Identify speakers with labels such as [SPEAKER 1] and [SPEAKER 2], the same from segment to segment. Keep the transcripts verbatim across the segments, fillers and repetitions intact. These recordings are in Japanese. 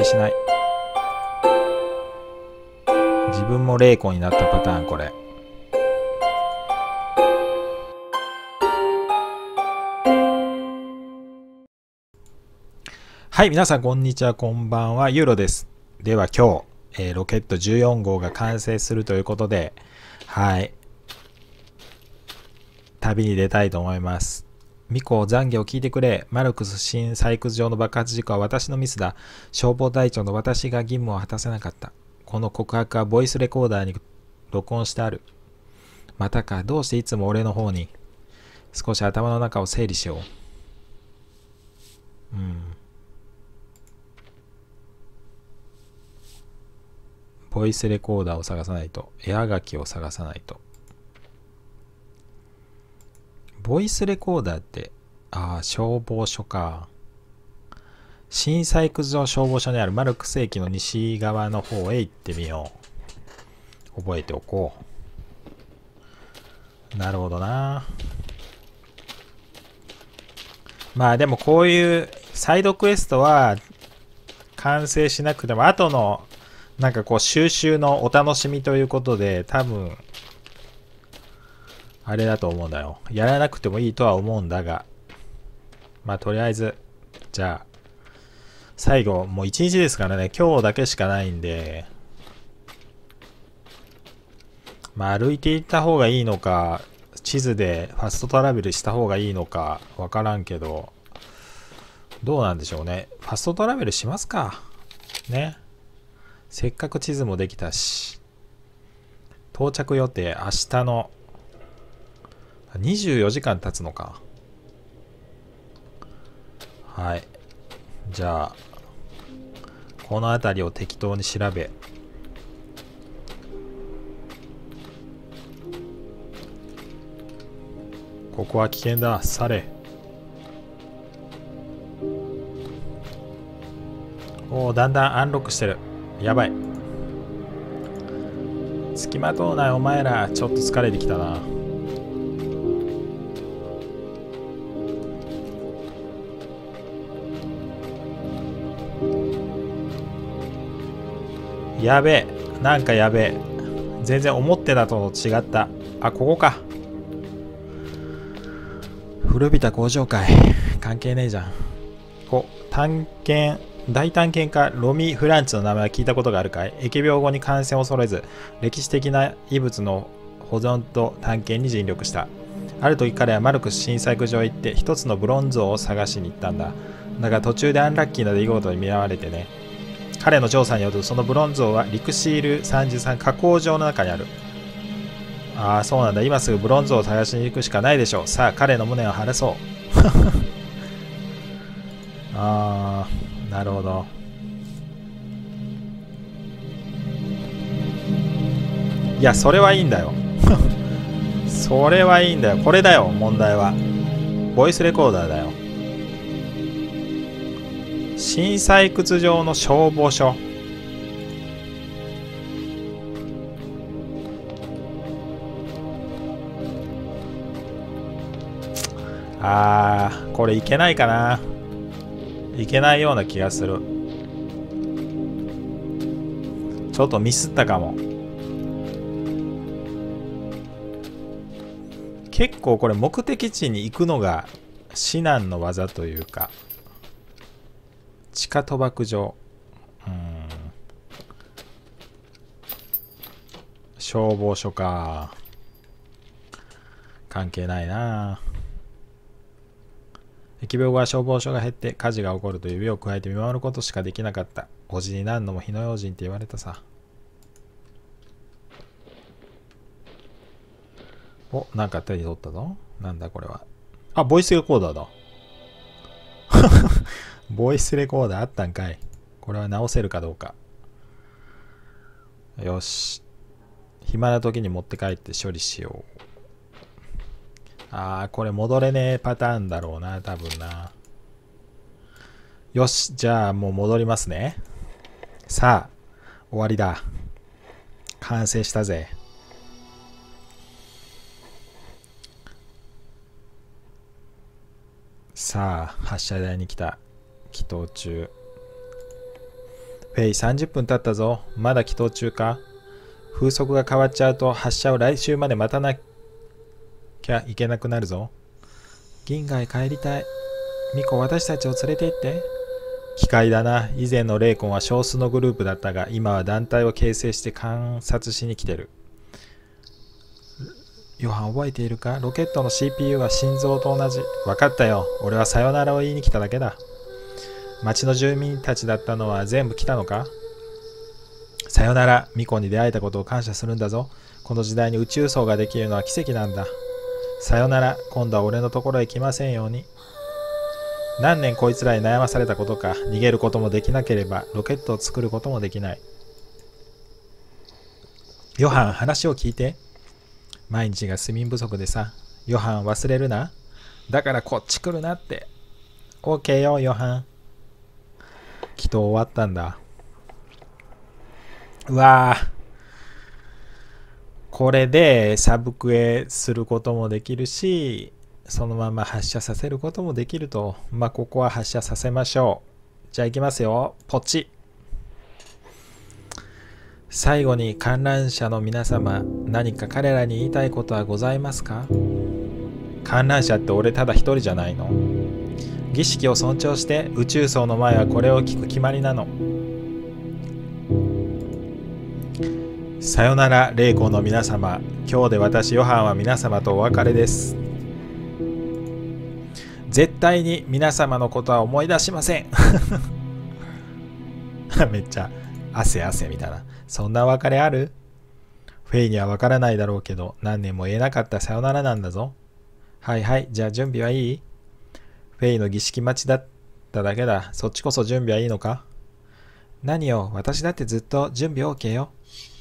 [SPEAKER 1] しない。自分も霊魂になったパターンこれ。はい、皆さんこんにちは、こんばんは、ユーロです。では今日、えー、ロケットじゅうよん号が完成するということで、はい、旅に出たいと思います。ミコ、懺悔を聞いてくれ。マルクス新採掘場の爆発事故は私のミスだ。消防隊長の私が義務を果たせなかった。この告白はボイスレコーダーに録音してある。またか、どうしていつも俺の方に。少し頭の中を整理しよう。うん。ボイスレコーダーを探さないと。絵はがきを探さないと。ボイスレコーダーって、ああ、消防署か。新採掘場消防署にあるマルクス駅の西側の方へ行ってみよう。覚えておこう。なるほどな。まあでもこういうサイドクエストは完成しなくても、後のなんかこう収集のお楽しみということで、多分あれだと思うんだよ。やらなくてもいいとは思うんだが、まあとりあえずじゃあ最後もう一日ですからね、今日だけしかないんで、まあ歩いて行った方がいいのか、地図でファストトラベルした方がいいのかわからんけど、どうなんでしょうね。ファストトラベルしますかね。せっかく地図もできたし、到着予定明日のにじゅうよじかん経つのか。はい。じゃあこの辺りを適当に調べ、ここは危険だ、去れ。おお、だんだんアンロックしてる。やばい。付きまとうないお前ら。ちょっと疲れてきたな。やべえ、なんかやべえ。全然思ってたと違った。あ、ここか。古びた工場かい。関係ねえじゃん。こ探検大探検家ロミ・フランツの名前は聞いたことがあるかい。疫病後に感染を恐れず、歴史的な遺物の保存と探検に尽力した。ある時彼はマルクス新採掘場へ行って一つのブロンズ像を探しに行ったんだ。だが途中でアンラッキーな出来事に見舞われてね。彼の調査によるとそのブロンズ像はリクシールさんじゅうさん加工場の中にある。ああ、そうなんだ。今すぐブロンズ像を探しに行くしかないでしょう。さあ、彼の無念を晴らそう。ああ、なるほど。いや、それはいいんだよ。それはいいんだよ。これだよ、問題は。ボイスレコーダーだよ。新採掘場の消防署。あー、これいけないかな。いけないような気がする。ちょっとミスったかも。結構これ目的地に行くのが至難の業というか。地下賭博場。うーん。消防署か。関係ないな。疫病後は消防署が減って火事が起こると指を加えて見守ることしかできなかった。おじに何度も火の用心って言われたさ。お、なんか手に取ったぞ。なんだこれは。あ、ボイスレコーダーだ。ボイスレコーダーあったんかい。これは直せるかどうか。よし。暇な時に持って帰って処理しよう。あー、これ戻れねえパターンだろうな、多分な。よし、じゃあもう戻りますね。さあ、終わりだ。完成したぜ。さあ、発射台に来た。祈祷中。 フェイさんじゅっぷん経ったぞ。まだ祈祷中か？風速が変わっちゃうと発射を来週まで待たなきゃいけなくなるぞ。銀河へ帰りたい。ミコ、私たちを連れて行って。機械だな。以前のレイコンは少数のグループだったが、今は団体を形成して観察しに来てる。ヨハン、覚えているか？ロケットの シーピーユー は心臓と同じ。分かったよ。俺はさよならを言いに来ただけだ。町の住民たちだったのは全部来たのか？さよなら。ミコに出会えたことを感謝するんだぞ。この時代に宇宙葬ができるのは奇跡なんだ。さよなら。今度は俺のところへ来ませんように。何年こいつらに悩まされたことか。逃げることもできなければロケットを作ることもできない。ヨハン、話を聞いて。毎日が睡眠不足でさ。ヨハン、忘れるな。だからこっち来るなって。オーケーよ、ヨハン。祈祷終わったんだ。うわぁ。これでサブクエすることもできるし、そのまま発射させることもできると。まあ、ここは発射させましょう。じゃあ行きますよ。ポチ。最後に観覧車の皆様、何か彼らに言いたいことはございますか？観覧車って俺ただ一人じゃないの？儀式を尊重して宇宙葬の前はこれを聞く決まりなの。さよなら、霊魂の皆様。今日で私、ヨハンは皆様とお別れです。絶対に皆様のことは思い出しません。めっちゃ汗汗みたいな。そんな別れある？フェイにはわからないだろうけど、何年も言えなかったさよならなんだぞ。はいはい、じゃあ準備はいい？フェイの儀式待ちだっただけだ。そっちこそ準備はいいのか？何よ、私だってずっと準備 OK よ。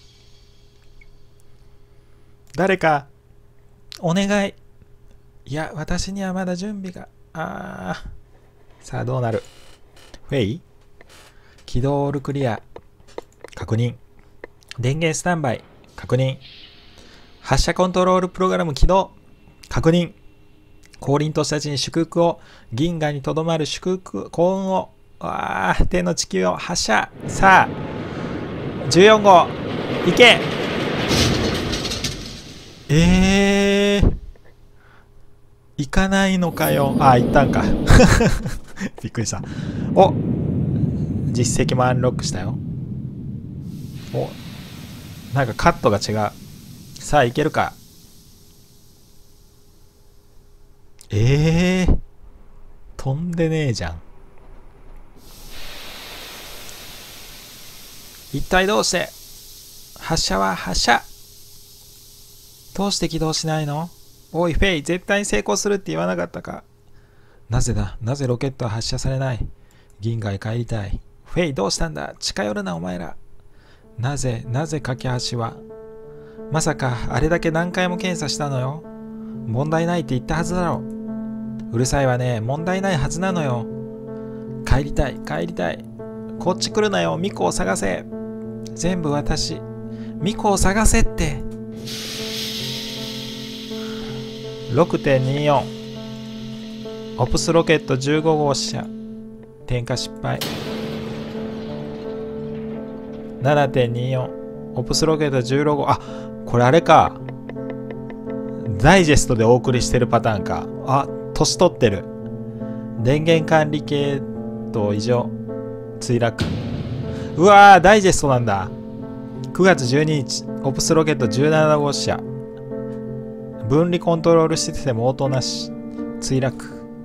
[SPEAKER 1] 誰か、お願い。いや、私にはまだ準備が。ああ。さあ、どうなる？フェイ？起動オールクリア。確認。電源スタンバイ。確認。発射コントロールプログラム起動。確認。降臨としたちに祝福を。銀河にとどまる祝福、幸運を。ああ、天の地球を発射。さあ、じゅうよん号。行け。えー。行かないのかよ。あ、行ったんか。びっくりした。お、実績もアンロックしたよ。お、なんかカットが違う。さあ、いけるか。えー。飛んでねえじゃん。一体どうして？発射は発射。どうして起動しないの？おいフェイ、絶対に成功するって言わなかったか？なぜだ？なぜロケットは発射されない？銀河へ帰りたい。フェイ、どうしたんだ？近寄るなお前ら。なぜ、なぜ架け橋は？まさかあれだけ何回も検査したのよ。問題ないって言ったはずだろ。うるさいわね。問題ないはずなのよ。帰りたい、帰りたい。こっち来るなよ。ミコを探せ。全部私。ミコを探せって。ろくてんにじゅうよん オプスロケットじゅうご号車点火失敗。 ななてんにじゅうよん オプスロケットじゅうろく号。あ、これあれか、ダイジェストでお送りしてるパターンか。あ、年取ってる。電源管理系統異常墜落。うわー、ダイジェストなんだ。くがつじゅうににちオプスロケットじゅうなな号車分離コントロールシステム応答なし墜落。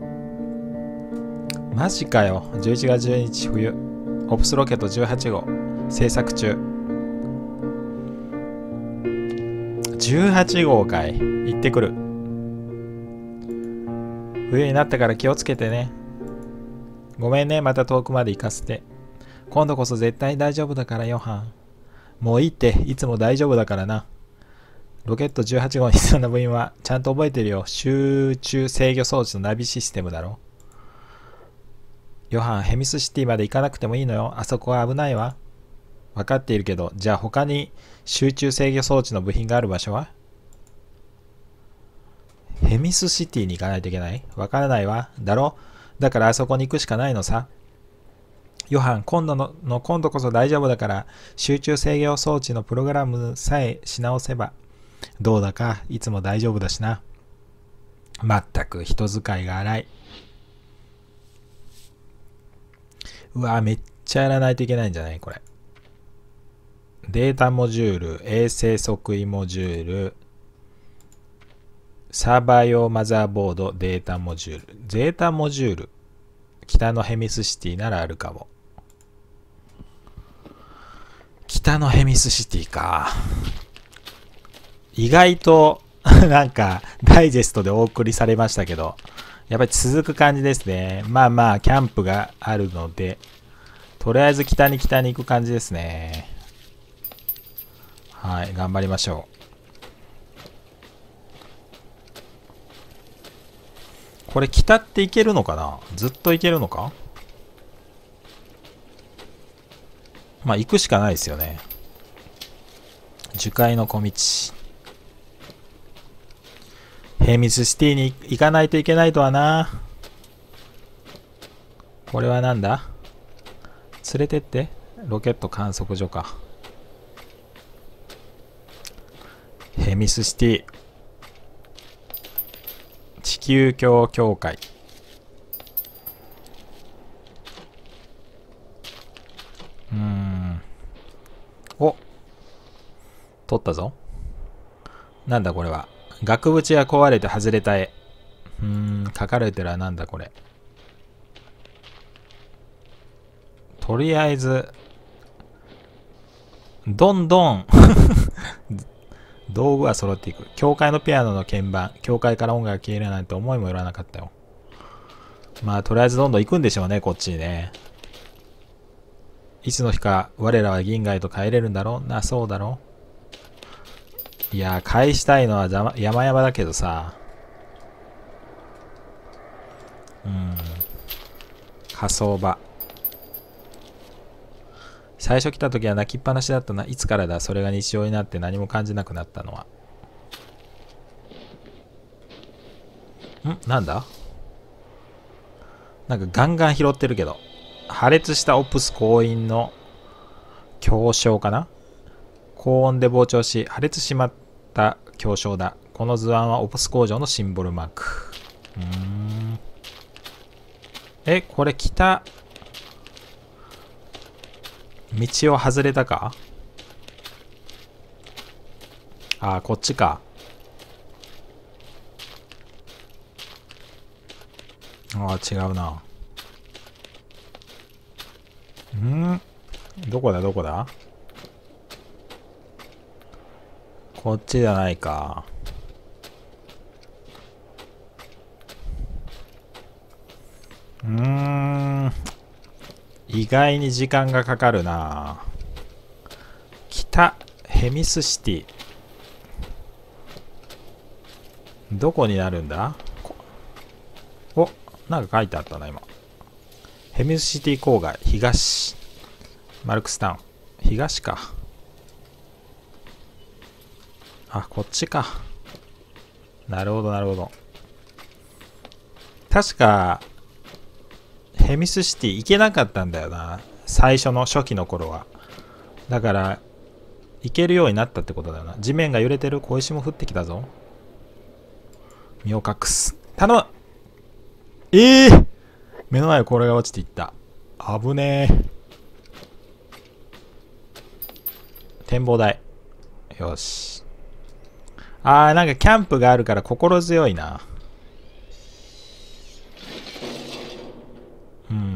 [SPEAKER 1] マジかよ。じゅういちがつじゅうににち冬オプスロケットじゅうはち号製作中。じゅうはち号かい。行ってくる。冬になったから気をつけてね。ごめんね、また遠くまで行かせて。今度こそ絶対に大丈夫だからヨハン。もういいって、いつも大丈夫だからな。ロケットじゅうはち号に必要な部品はちゃんと覚えてるよ。集中制御装置のナビシステムだろ。ヨハン、ヘミスシティまで行かなくてもいいのよ。あそこは危ないわ。分かっているけど、じゃあ他に集中制御装置の部品がある場所は？ヘミスシティに行かないといけない？わからないわ。だろ？だからあそこに行くしかないのさ。 ヨハン、今度のの今度こそ大丈夫だから、集中制御装置のプログラムさえし直せば。どうだか、いつも大丈夫だしな。まったく人使いが荒い。うわ、めっちゃやらないといけないんじゃないこれ。データモジュール、衛星測位モジュール、サーバー用マザーボード、データモジュール。データモジュール。北のヘミスシティならあるかも。北のヘミスシティか。意外となんかダイジェストでお送りされましたけど、やっぱり続く感じですね。まあまあキャンプがあるので、とりあえず北に北に行く感じですね。はい、頑張りましょう。これ北って行けるのかな？ずっと行けるのか？まあ行くしかないですよね。樹海の小道。ヘミスシティに行かないといけないとはな。これはなんだ？連れてって。ロケット観測所か。ヘミスシティ。地球境協会。うーん。お、取ったぞ。なんだこれは。額縁が壊れて外れた絵。うーん、書かれてるはなんだこれ。とりあえず、どんどん道具は揃っていく。教会のピアノの鍵盤。教会から音楽が消えるなんて思いもよらなかったよ。まあ、とりあえずどんどん行くんでしょうね、こっちにね。いつの日か我らは銀河へと帰れるんだろうな、そうだろう。いやー、返したいのは山々だけどさ。うん。火葬場。最初来た時は泣きっぱなしだったな。いつからだ、それが日常になって何も感じなくなったのは。んなんだなんかガンガン拾ってるけど。破裂したオプス工員の狭小かな？高温で膨張し、破裂しまった狭小だ。この図案はオプス工場のシンボルマーク。うーん。え、これ北、道を外れたか？ああ、こっちか。ああ、違うな。ん？どこだどこだ？こっちじゃないか。うーん。意外に時間がかかるな。北ヘミスシティ。どこになるんだ？お、なんか書いてあったな、今。ヘミスシティ郊外、東。マルクスタウン。東か。あ、こっちか。なるほど、なるほど。確か、ヘミスシティ行けなかったんだよな。最初の初期の頃は。だから、行けるようになったってことだよな。地面が揺れてる。小石も降ってきたぞ。身を隠す。頼む！ええー、目の前これが落ちていった。危ねえ。展望台。よし。あー、なんかキャンプがあるから心強いな。うん。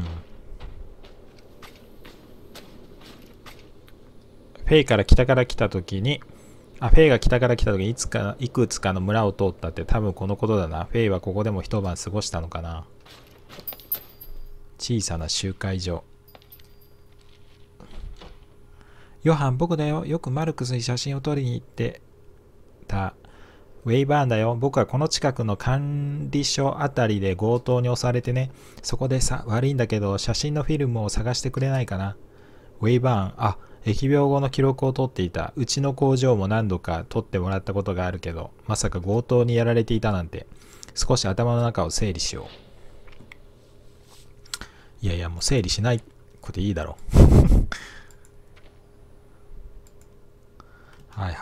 [SPEAKER 1] フェイから北から来た時に、あ、フェイが北から来た時にいつか、いくつかの村を通ったって多分このことだな。フェイはここでも一晩過ごしたのかな。小さな集会所。ヨハン、僕だよ。よくマルクスに写真を撮りに行ってた。ウェイバーンだよ。僕はこの近くの管理所あたりで強盗に襲われてね。そこでさ、悪いんだけど、写真のフィルムを探してくれないかな。ウェイバーン、あ、疫病後の記録を取っていた。うちの工場も何度か取ってもらったことがあるけど、まさか強盗にやられていたなんて。少し頭の中を整理しよう。いやいや、もう整理しない。 くていいだろう。はいはい。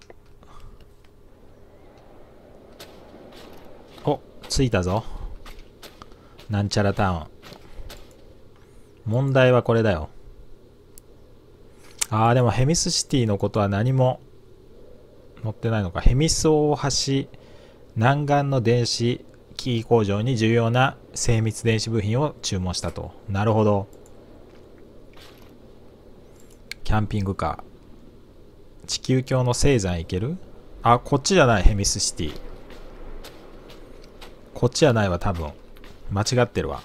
[SPEAKER 1] お、着いたぞ。なんちゃらタウン。問題はこれだよ。あー、でもヘミスシティのことは何も載ってないのか。ヘミス大橋南岸の電子機器工場に重要な精密電子部品を注文したと。なるほど。キャンピングカー。地球鏡の星山行ける？あ、こっちじゃない、ヘミスシティ。こっちじゃないわ、多分。間違ってるわ。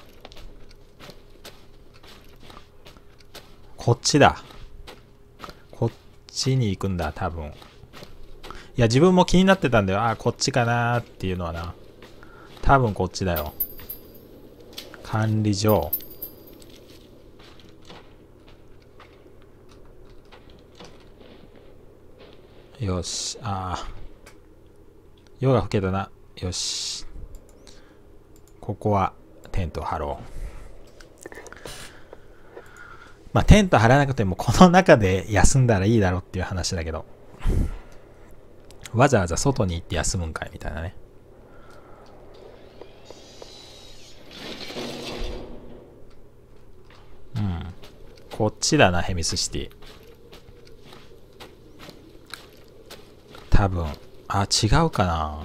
[SPEAKER 1] こっちだ。こっちに行くんだ、多分。いや、自分も気になってたんだよ。あ、こっちかなーっていうのはな。多分こっちだよ。管理所。よし。ああ。夜が更けたな。よし。ここはテント張ろう。まあテント張らなくてもこの中で休んだらいいだろうっていう話だけど。わざわざ外に行って休むんかいみたいなね。うん。こっちだな、ヘミスシティ。多分。あ、違うかな。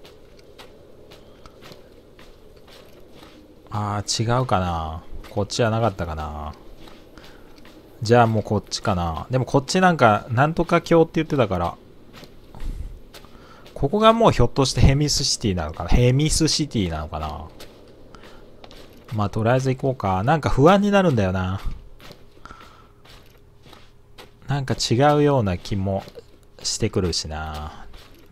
[SPEAKER 1] あー、違うかな。こっちじゃなかったかな。じゃあもうこっちかな。でもこっちなんか、なんとか橋って言ってたから、ここがもうひょっとしてヘミスシティなのかな。ヘミスシティなのかな。まあとりあえず行こうか。なんか不安になるんだよな。なんか違うような気もしてくるしな。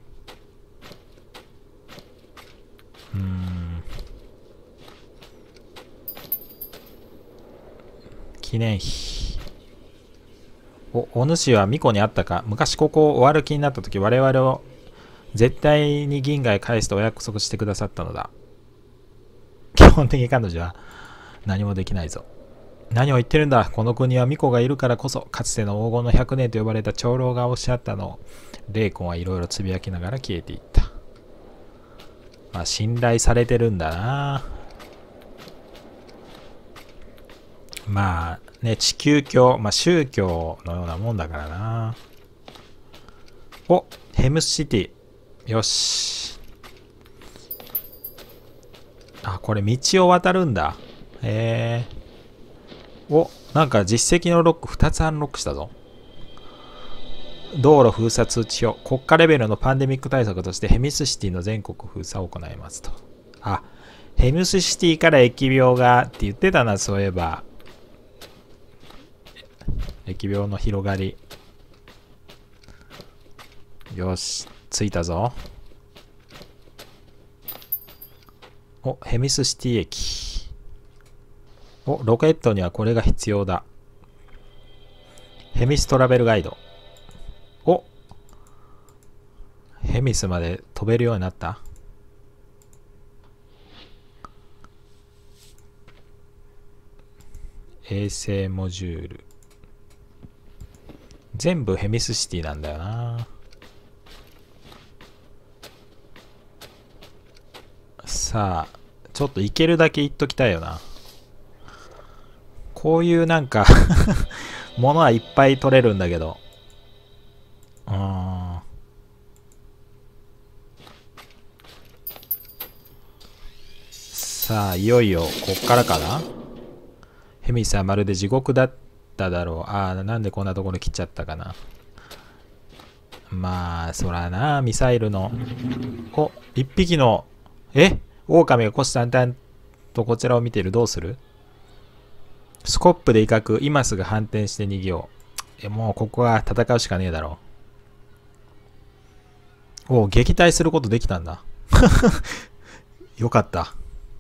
[SPEAKER 1] うーん。記念碑。お、お主は巫女に会ったか。昔ここを終わる気になった時、我々を絶対に銀河へ返すとお約束してくださったのだ。基本的に彼女は何もできないぞ。何を言ってるんだ。この国は巫女がいるからこそ、かつての黄金のひゃくねんと呼ばれた長老がおっしゃったのを、霊魂はいろいろつぶやきながら消えていった。まあ信頼されてるんだな。まあね、地球教、まあ宗教のようなもんだからな。お、ヘムスシティ。よし。あ、これ道を渡るんだ。へえ。お、なんか実績のロックふたつアンロックしたぞ。道路封鎖通知表。国家レベルのパンデミック対策としてヘミスシティの全国封鎖を行いますと。あ、ヘミスシティから疫病がって言ってたな、そういえば。疫病の広がり。よし、着いたぞ。お、ヘミスシティ駅。お、ロケットにはこれが必要だ。ヘミストラベルガイド。お、ヘミスまで飛べるようになった。衛星モジュール。全部ヘミスシティなんだよな。さあ、ちょっと行けるだけ行っときたいよな。こういうなんか物はいっぱい取れるんだけど。うーん。さあ、いよいよ、こっからかな。ヘミスはまるで地獄だっただろう。ああ、なんでこんなところ来ちゃったかな。まあ、そらな、ミサイルの。お、一匹の、え狼が虎視眈々とこちらを見ている。どうする？スコップで威嚇。今すぐ反転して逃げよう。え、もうここは戦うしかねえだろう。お、撃退することできたんだ。よかった。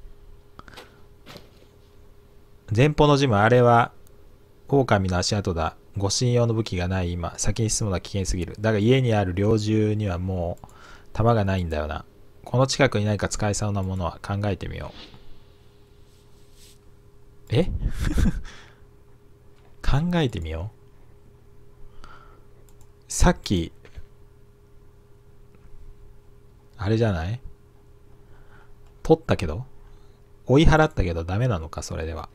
[SPEAKER 1] 前方のジム、あれは狼の足跡だ。護身用の武器がない今、先に進むのは危険すぎる。だが家にある猟銃にはもう弾がないんだよな。この近くに何か使えそうなものは考えてみよう。え考えてみよう。さっき、あれじゃない？取ったけど追い払ったけどダメなのか、それでは。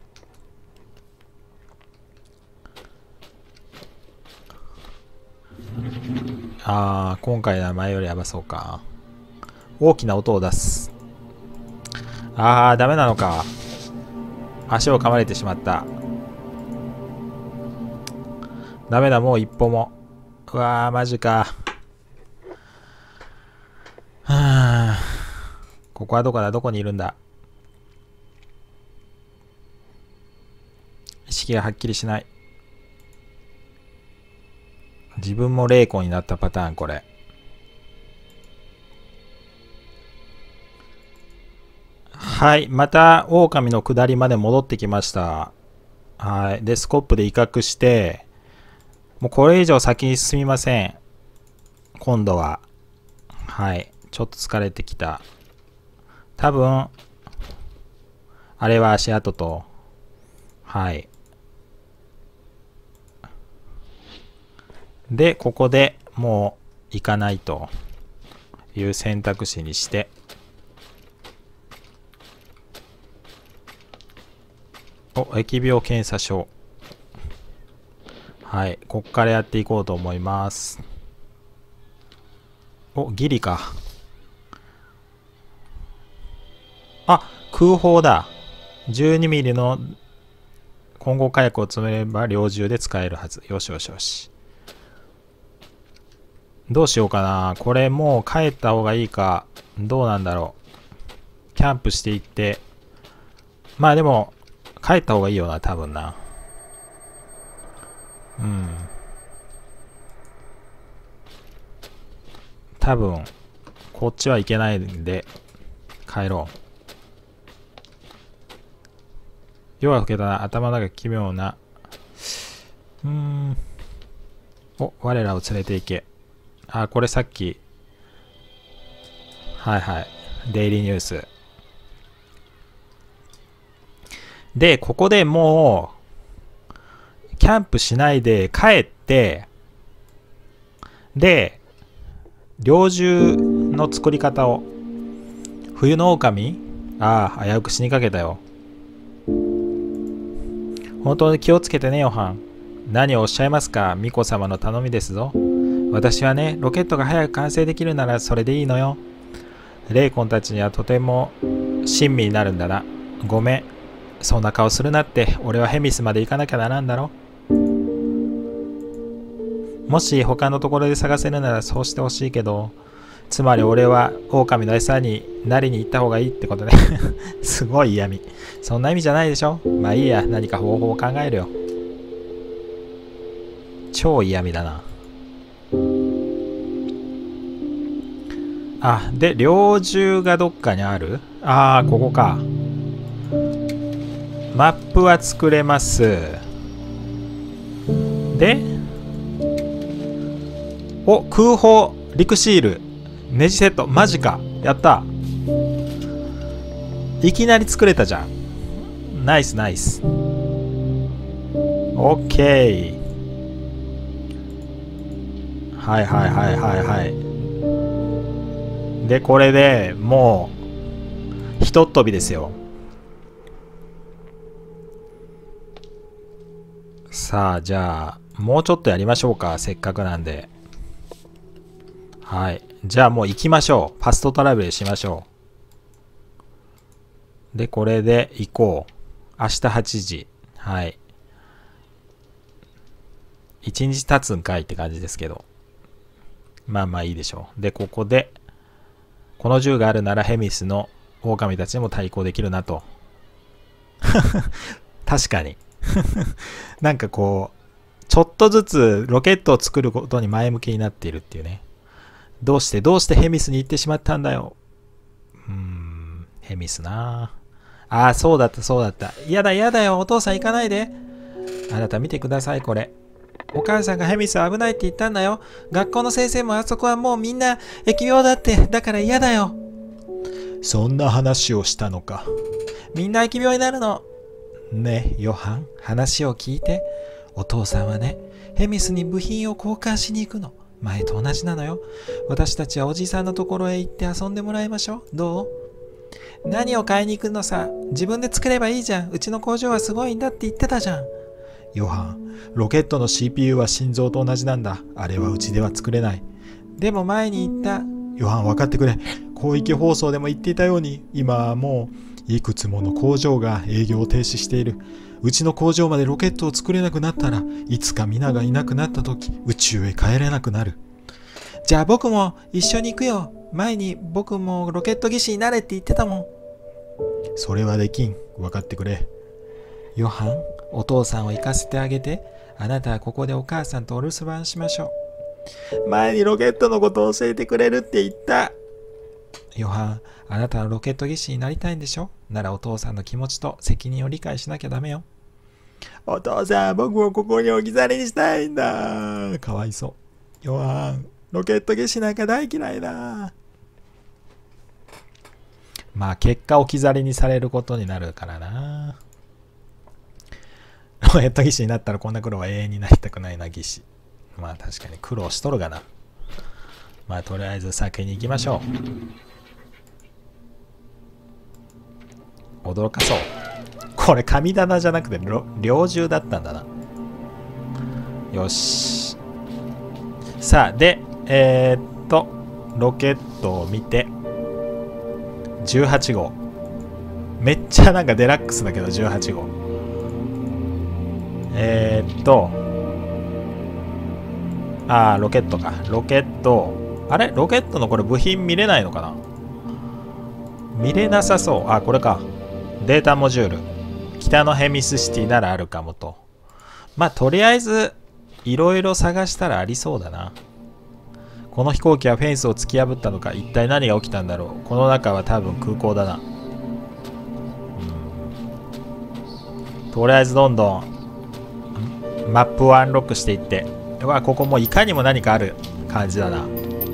[SPEAKER 1] ああ、今回は前よりやばそうか。大きな音を出す。ああ、ダメなのか。足を噛まれてしまった。ダメだ、もう一歩も。うわー、マジか。はあ、ここはどこだ？どこにいるんだ？意識がはっきりしない。自分も霊魂になったパターン、これ。はい、また狼の下りまで戻ってきました。はい、でスコップで威嚇して、もうこれ以上先に進みません。今度は。はい、ちょっと疲れてきた。多分あれは足跡と、はい。でここでもう行かないという選択肢にして、お、疫病検査書。はい、こっからやっていこうと思います。お、ギリか。あ、空砲だ。じゅうにミリの混合火薬を詰めれば猟銃で使えるはず。よしよしよし。どうしようかな。これもう帰った方がいいか。どうなんだろう。キャンプしていって。まあでも、帰った方がいいよな、多分な。うん。多分、こっちは行けないんで、帰ろう。夜は更けたな。頭の中奇妙な。うーん。お、我らを連れて行け。あ、これさっき。はいはい。デイリーニュース。で、ここでもう、キャンプしないで帰って、で、猟銃の作り方を。冬の狼？ああ、危うく死にかけたよ。本当に気をつけてね、ヨハン。何をおっしゃいますか、巫女様の頼みですぞ。私はね、ロケットが早く完成できるならそれでいいのよ。霊魂たちにはとても親身になるんだな。ごめん。そんな顔するなって、俺はヘミスまで行かなきゃならんだろ。もし他のところで探せるならそうしてほしいけど、つまり俺は狼の餌になりに行った方がいいってことね。すごい嫌味。そんな意味じゃないでしょ。まあいいや、何か方法を考えるよ。超嫌味だな。あ、で、猟銃がどっかにある？ああ、ここか。マップは作れます。で、お、空砲、陸シール、ネジセット、マジか。やった。いきなり作れたじゃん。ナイスナイス。オッケー。はいはいはいはいはい。で、これでもう、ひとっ飛びですよ。さあ、じゃあ、もうちょっとやりましょうか。せっかくなんで。はい。じゃあもう行きましょう。ファストトラベルしましょう。で、これで行こう。明日はちじ。はい。いちにち経つんかいって感じですけど。まあまあいいでしょう。で、ここで、この銃があるならヘミスの狼たちにも対抗できるなと。確かに。なんかこう、ちょっとずつロケットを作ることに前向きになっているっていうね。どうしてどうしてヘミスに行ってしまったんだよ。うーん、ヘミスなあ。ああ、そうだったそうだった。やだやだよ、お父さん行かないで。あなた見てください、これ。お母さんがヘミスは危ないって言ったんだよ。学校の先生もあそこはもうみんな疫病だって。だから嫌だよ。そんな話をしたのか。みんな疫病になるの。 ねえヨハン、話を聞いて。お父さんはね、ヘミスに部品を交換しに行くの。前と同じなのよ。私たちはおじさんのところへ行って遊んでもらいましょう。どう？何を買いに行くのさ。自分で作ればいいじゃん。うちの工場はすごいんだって言ってたじゃん。ヨハン、ロケットの シーピーユー は心臓と同じなんだ。あれはうちでは作れない。でも前に言った。ヨハン、分かってくれ。広域放送でも言っていたように、今はもういくつもの工場が営業を停止している。うちの工場までロケットを作れなくなったら、いつか皆がいなくなった時、宇宙へ帰れなくなる。じゃあ僕も一緒に行くよ。前に僕もロケット技師になれって言ってたもん。それはできん。分かってくれ。ヨハン、お父さんを行かせてあげて。あなたはここでお母さんとお留守番しましょう。前にロケットのことを教えてくれるって言った。ヨハン、あなたはロケット技師になりたいんでしょ？ならお父さんの気持ちと責任を理解しなきゃダメよ。お父さん、僕もここに置き去りにしたいんだ。かわいそう。ヨハン、ロケット技師なんか大嫌いだ。まあ結果置き去りにされることになるからな。ロケット技師になったらこんな苦労は永遠になりたくないな、技師。まあ確かに苦労しとるがな。まあとりあえず先に行きましょう。驚かそう。これ神棚じゃなくて猟銃だったんだな。よし。さあ、で、えー、っと、ロケットを見て、じゅうはち号。めっちゃなんかデラックスだけど、じゅうはち号。えー、っと、あー、ロケットか。ロケット、あれロケットのこれ部品見れないのかな？見れなさそう。あ、これか。データモジュール。北のヘミスシティならあるかもと。まあ、とりあえず、いろいろ探したらありそうだな。この飛行機はフェンスを突き破ったのか。一体何が起きたんだろう。この中は多分空港だな。うん、とりあえずどんどんマップをアンロックしていって。うわ、ここもういかにも何かある感じだな。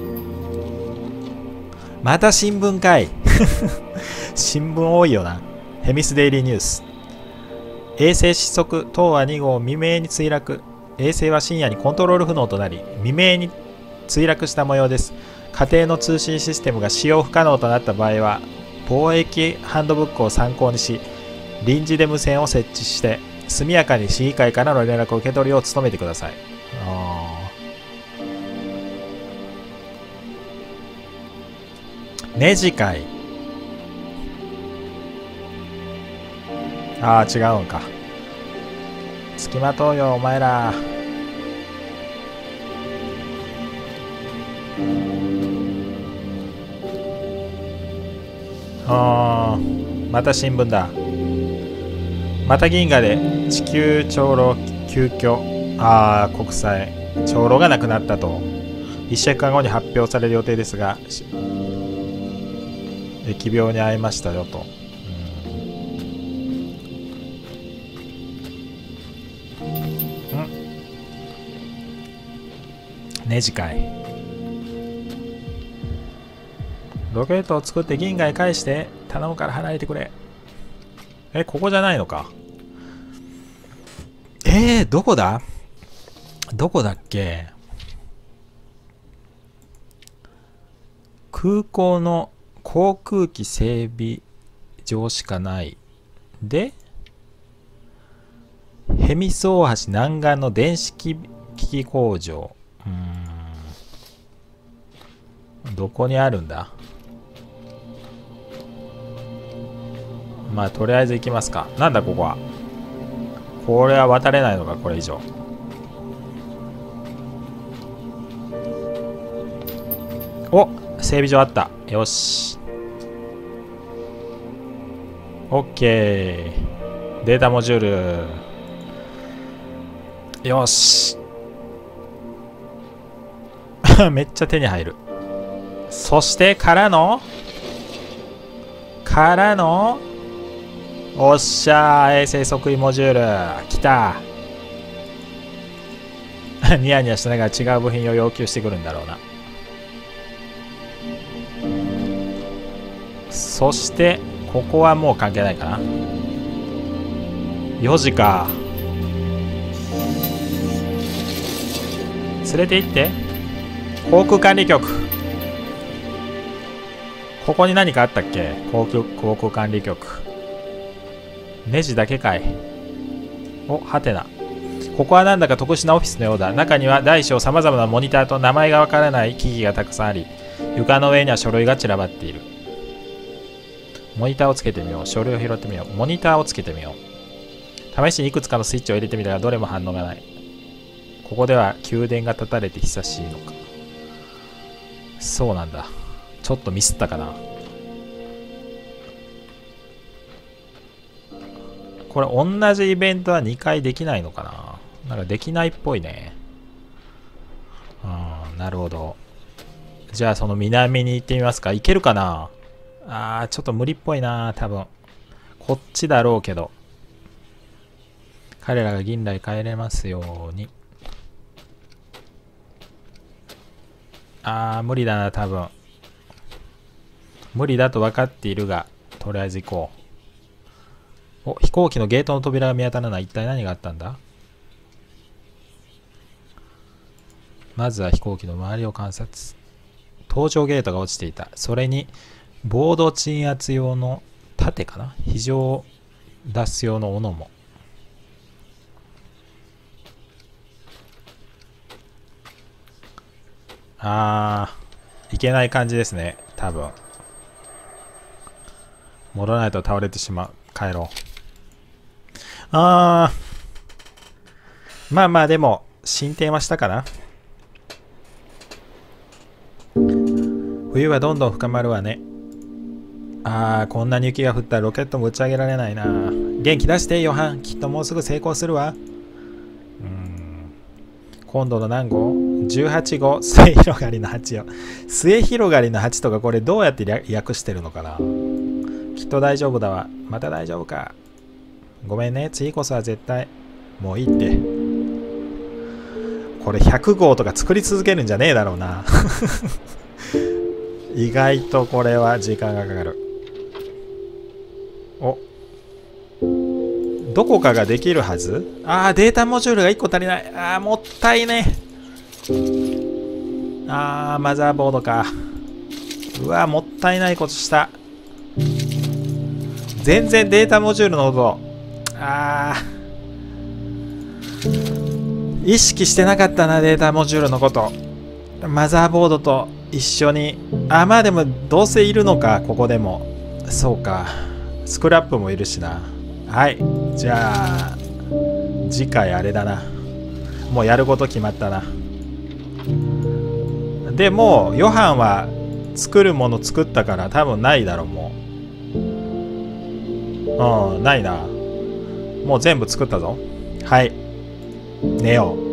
[SPEAKER 1] また新聞かい。新聞多いよな。ヘミスデイリーニュース。衛星失速、東亜に号未明に墜落。衛星は深夜にコントロール不能となり、未明に墜落した模様です。家庭の通信システムが使用不可能となった場合は、貿易ハンドブックを参考にし、臨時で無線を設置して、速やかに市議会からの連絡を受け取るよう努めてください。あー。ネジかい。ああ、違うんか。つきまとうよ、お前ら。あー、また新聞だ。また銀河で地球長老急遽、ああ、国際長老が亡くなったと。いっしゅうかんごに発表される予定ですが、疫病に遭いましたよと。ネジかい。ロケットを作って銀河へ返して。頼むから離れてくれ。え、ここじゃないのか。えー、どこだどこだっけ。空港の航空機整備場しかない。で、ヘミス大橋南岸の電子機器工場。うーん、どこにあるんだ。まあとりあえず行きますか。なんだここは。これは渡れないのか、これ以上。お、整備場あった。よし。オッケー。データモジュール。よし。めっちゃ手に入る。そしてからのからのおっしゃー、衛星測位モジュール来た。ニヤニヤしながら違う部品を要求してくるんだろうな。そしてここはもう関係ないかな。 よじか。連れて行って。航空管理局。ここに何かあったっけ？航空、航空管理局。ネジだけかい。お、はてな。ここはなんだか特殊なオフィスのようだ。中には大小さまざまなモニターと名前がわからない機器がたくさんあり、床の上には書類が散らばっている。モニターをつけてみよう。書類を拾ってみよう。モニターをつけてみよう。試しにいくつかのスイッチを入れてみたが、どれも反応がない。ここでは宮殿が断たれて久しいのか。そうなんだ。ちょっとミスったかな。これ同じイベントはにかいできないのかな。なんかできないっぽいね。うん、なるほど。じゃあその南に行ってみますか。行けるかな。あー、ちょっと無理っぽいな、多分。こっちだろうけど。彼らが銀来帰れますように。あー、無理だな、多分。無理だと分かっているが、とりあえず行こう。お、飛行機のゲートの扉が見当たらない。一体何があったんだ。まずは飛行機の周りを観察。搭乗ゲートが落ちていた。それに、ボード鎮圧用の盾かな、非常脱出用の斧も。あー、いけない感じですね、多分。戻らないと倒れてしまう。帰ろう。あー、まあまあでも進展はしたかな。冬はどんどん深まるわね。あー、こんなに雪が降ったらロケットも打ち上げられないな。元気出してヨハン、きっともうすぐ成功するわ。うーん、今度の何号 ?じゅうはち 号、末広がりのはちよ。末広がりのはちとかこれどうやって訳してるのかな。きっと大丈夫だわ。また大丈夫か。ごめんね、次こそは絶対。もういいって。これひゃく号とか作り続けるんじゃねえだろうな。意外とこれは時間がかかる。お、どこかができるはず。あー、データモジュールがいっこ足りない。あー、もったいね。あー、マザーボードか。うわ、もったいないことした。全然データモジュールのことあー、意識してなかったな、データモジュールのこと。マザーボードと一緒に。あ、まあでもどうせいるのか、ここでも。そうか、スクラップもいるしな。はい、じゃあ次回あれだな。もうやること決まったな。でもヨハンは作るもの作ったから多分ないだろう。もううん、ないな。もう全部作ったぞ。はい、寝よう。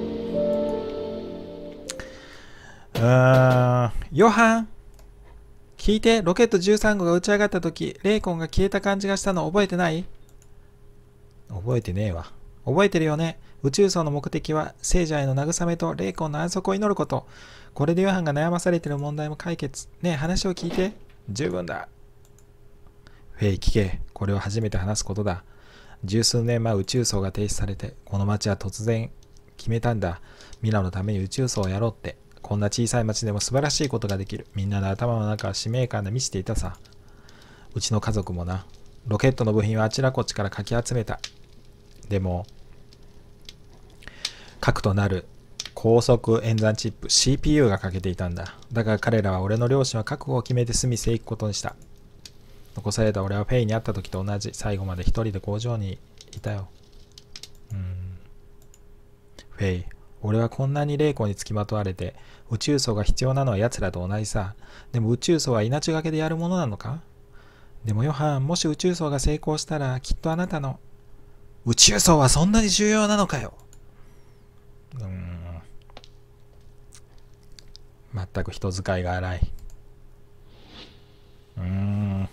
[SPEAKER 1] うーん、ヨハン聞いて。ロケットじゅうさん号が打ち上がった時、レイコンが消えた感じがしたの覚えてない？覚えてねえわ。覚えてるよね。宇宙層の目的は聖者への慰めとレイコンの安息を祈ること。これでヨハンが悩まされている問題も解決。ねえ、話を聞いて。十分だ。フェイ、聞け。これを初めて話すことだ。十数年前宇宙層が停止されて、この町は突然決めたんだ。ミラのために宇宙層をやろうって。こんな小さい町でも素晴らしいことができる。みんなの頭の中は使命感で満ちていたさ。うちの家族もな。ロケットの部品はあちらこっちからかき集めた。でも核となる高速演算チップ シーピーユー が欠けていたんだ。だから彼らは俺の両親は覚悟を決めて住みていくことにした。残された俺はフェイに会った時と同じ。最後まで一人で工場にいたよ。うーん、フェイ、俺はこんなに霊魂につきまとわれて、宇宙層が必要なのは奴らと同じさ。でも宇宙層は命がけでやるものなのか？でもヨハン、もし宇宙層が成功したら、きっとあなたの宇宙層はそんなに重要なのかよ。うーん、全く人使いが荒い。うーん、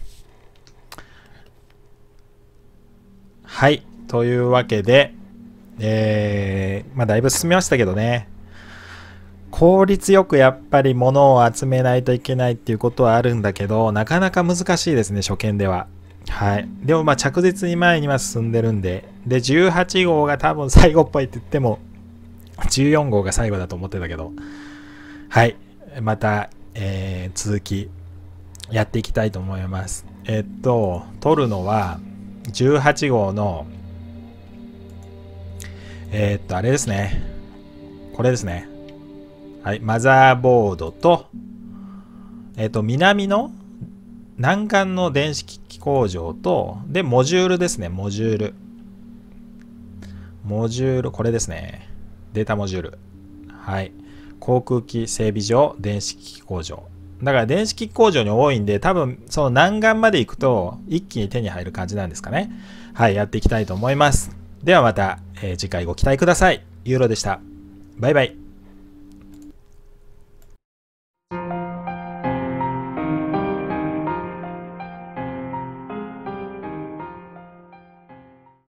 [SPEAKER 1] はい、というわけで、えー、まあだいぶ進みましたけどね。効率よくやっぱり物を集めないといけないっていうことはあるんだけど、なかなか難しいですね、初見では。 はい。でもまあ着実に前には進んでるんで、で、じゅうはち号が多分最後っぽいって言っても、じゅうよん号が最後だと思ってたけど、はい。また、えー続きやっていきたいと思います。えっと、取るのは、じゅうはち号の、えっと、あれですね。これですね。はい。マザーボードと、えっと、南の南岸の電子機器工場と、で、モジュールですね。モジュール。モジュール、これですね。データモジュール。はい。航空機整備場、電子機器工場。だから電子機器工場に多いんで、多分その南岸まで行くと一気に手に入る感じなんですかね。はい、やっていきたいと思います。ではまた、えー次回ご期待ください。ユーロでした。バイバイ。